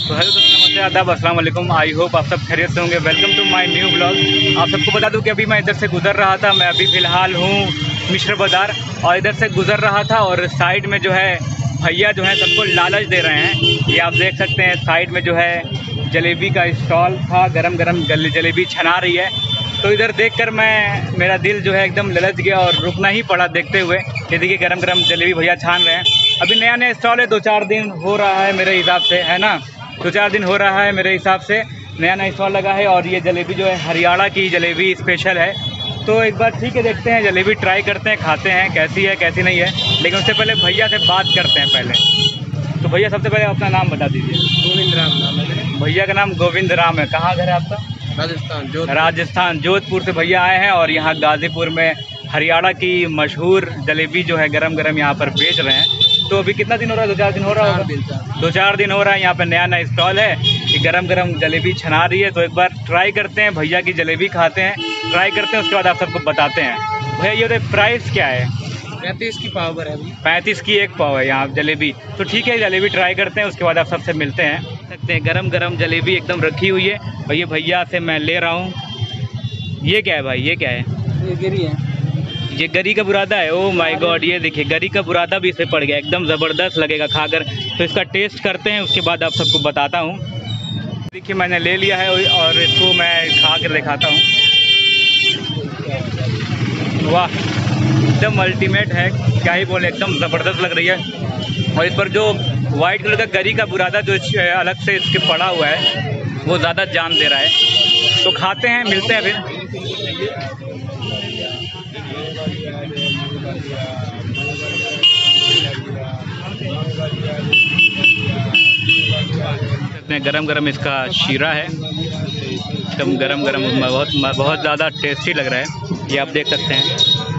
तो हेलो दोस्तों, नमस्ते, आदाब, अस्सलाम वालेकुम। आई होप आप सब खैरियत से होंगे। Welcome to my new blog. आप सबको बता दूं कि अभी मैं इधर से गुज़र रहा था। मैं अभी फ़िलहाल हूँ मिश्र बाज़ार और इधर से गुज़र रहा था और साइड में जो है भैया जो है सबको लालच दे रहे हैं। ये आप देख सकते हैं, साइड में जो है जलेबी का स्टॉल था, गरम गरम जलेबी छना रही है। तो इधर देखकर मेरा दिल जो है एकदम ललच गया और रुकना ही पड़ा देखते हुए। ये देखिए गरम गरम जलेबी भैया छान रहे हैं। अभी नया नया स्टॉल है, 2-4 दिन हो रहा है मेरे हिसाब से, है ना, 2-4 दिन हो रहा है मेरे हिसाब से नया नया स्टॉल लगा है। और ये जलेबी जो है हरियाणा की जलेबी स्पेशल है। तो एक बार ठीक है, देखते हैं जलेबी ट्राई करते हैं, खाते हैं कैसी है कैसी नहीं है। लेकिन उससे पहले भैया से बात करते हैं पहले। तो भैया सबसे पहले अपना नाम बता दीजिए। गोविंद राम नाम है। भैया का नाम गोविंद राम है। कहाँ घर है आपका? राजस्थान जोधपुर से भैया आए हैं और यहाँ गाज़ीपुर में हरियाणा की मशहूर जलेबी जो है गरम गरम यहाँ पर बेच रहे हैं। तो अभी कितना दिन हो रहा है? 2-4 दिन हो रहा है। 2-4 दिन हो रहा है। यहाँ पे नया नया स्टॉल है कि गरम गरम जलेबी छना रही है। तो एक बार ट्राई करते हैं, भैया की जलेबी खाते हैं, ट्राई करते हैं, उसके बाद आप सबको बताते हैं। भैया ये प्राइस क्या है? 35 की पाव है अभी। 35 की एक पाव है यहाँ जलेबी। तो ठीक है, जलेबी ट्राई करते हैं, उसके बाद आप सबसे मिलते हैं। सकते हैं गरम गरम जलेबी एकदम रखी हुई है। भैया से मैं ले रहा हूँ। ये क्या है भाई? ये क्या है? ये गिरी है। ये गरी का बुरादा है। ओह माय गॉड, ये देखिए गरी का बुरादा भी इसे पड़ गया, एकदम ज़बरदस्त लगेगा खाकर। तो इसका टेस्ट करते हैं, उसके बाद आप सबको बताता हूँ। देखिए मैंने ले लिया है और इसको मैं खा कर दिखाता हूँ। वाह, एकदम अल्टीमेट है, क्या ही बोले, एकदम ज़बरदस्त लग रही है। और इस पर जो वाइट कलर का गरी का बुरादा जो अलग से इसके पड़ा हुआ है वो ज़्यादा जान दे रहा है। तो खाते हैं, मिलते हैं फिर। गरम गरम इसका शीरा है, एकदम गरम गरम, बहुत ज़्यादा टेस्टी लग रहा है। ये आप देख सकते हैं।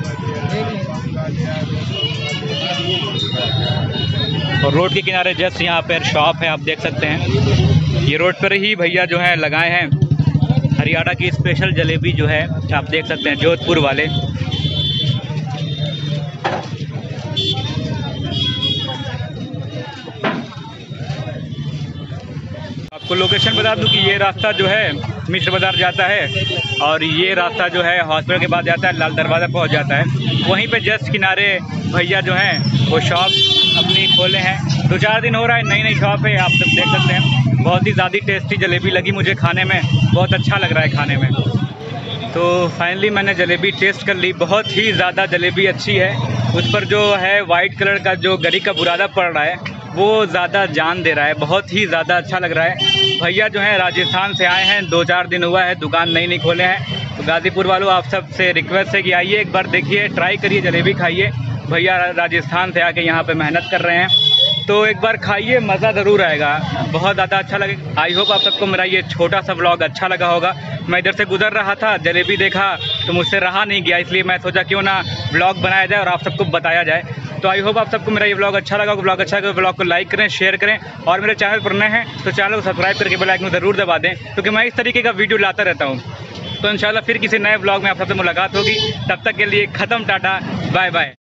और रोड के किनारे जस्ट यहाँ पर शॉप है, आप देख सकते हैं। ये रोड पर ही भैया जो है लगाए हैं हरियाणा की स्पेशल जलेबी जो है, आप देख सकते हैं, जोधपुर वाले। आपको लोकेशन बता दूं कि ये रास्ता जो है मिश्र बाज़ार जाता है और ये रास्ता जो है हॉस्पिटल के बाद जाता है, लाल दरवाज़ा पहुंच जाता है। वहीं पे जस्ट किनारे भैया जो हैं वो शॉप अपनी खोले हैं। 2-4 दिन हो रहा है, नई नई शॉप है, आप सब देख सकते हैं। बहुत ही ज़्यादा टेस्टी जलेबी लगी मुझे खाने में, बहुत अच्छा लग रहा है खाने में। तो फाइनली मैंने जलेबी टेस्ट कर ली, बहुत ही ज़्यादा जलेबी अच्छी है। उस पर जो है वाइट कलर का जो गरी का बुरादा पड़ रहा है वो ज़्यादा जान दे रहा है, बहुत ही ज़्यादा अच्छा लग रहा है। भैया जो हैं राजस्थान से आए हैं, 2-4 दिन हुआ है, दुकान नई खोले हैं। तो गाज़ीपुर वालों, आप सब से रिक्वेस्ट है कि आइए, एक बार देखिए, ट्राई करिए, जलेबी खाइए। भैया राजस्थान से आके यहाँ पे मेहनत कर रहे हैं, तो एक बार खाइए, मज़ा ज़रूर आएगा, बहुत ज़्यादा अच्छा लगेगा। आई होप आप सबको मेरा ये छोटा सा व्लॉग अच्छा लगा होगा। मैं इधर से गुजर रहा था, जलेबी देखा तो मुझसे रहा नहीं गया, इसलिए मैं सोचा क्यों ना व्लॉग बनाया जाए और आप सबको बताया जाए। तो आई होप आप सबको मेरा ये व्लॉग अच्छा लगा होगा। व्लॉग अच्छा लगा तो व्लॉग को लाइक करें, शेयर करें और मेरे चैनल पर नए हैं तो चैनल को सब्सक्राइब करके बेल आइकन को ज़रूर दबा दें, क्योंकि मैं इस तरीके का वीडियो लाता रहता हूँ। तो इंशाल्लाह फिर किसी नए व्लॉग में आप सबसे मुलाकात होगी। तब तक के लिए ख़त्म, टाटा, बाय बाय।